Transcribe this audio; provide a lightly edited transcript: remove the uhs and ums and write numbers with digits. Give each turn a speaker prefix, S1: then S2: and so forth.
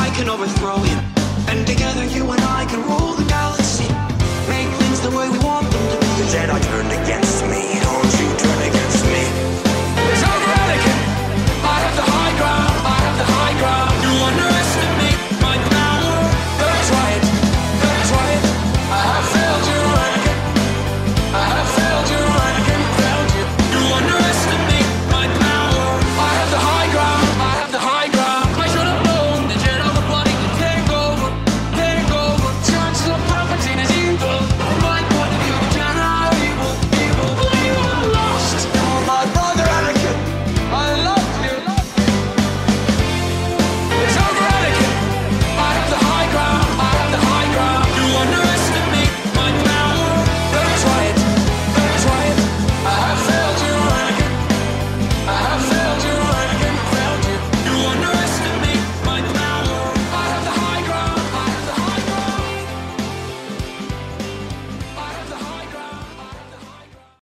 S1: I can overthrow you, and together you and I can rule the galaxy. Make things the way we want them to be. Your Jedi turned against me, don't you?